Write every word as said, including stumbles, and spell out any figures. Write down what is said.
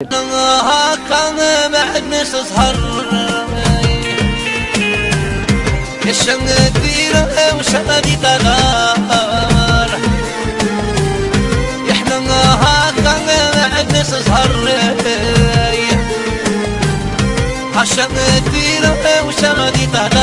كان بعد نسهر الشمس كبيرة وشغلي تغار يحنا كان بعد نسهر الشمس كبيرة وشغلي تغار